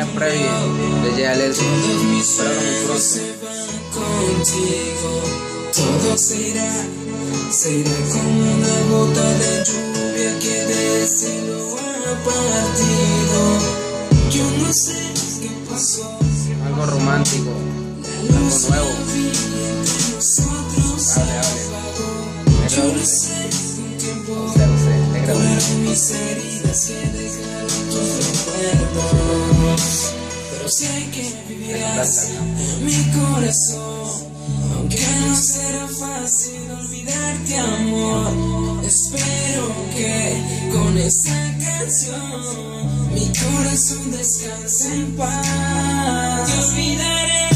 previa de JLS. Todos mis Pero muy sueños pronto. se van contigo. Todo será como una gota de lluvia que del cielo ha partido. Yo no sé qué pasó. Algo romántico, algo nuevo. Yo no sé con qué fueron mis heridas que dejaron tus recuerdos. Pero sé que vivirás en mi corazón. Aunque no será fácil olvidarte, amor. Espero que con esta canción mi corazón descanse en paz. Te olvidaré.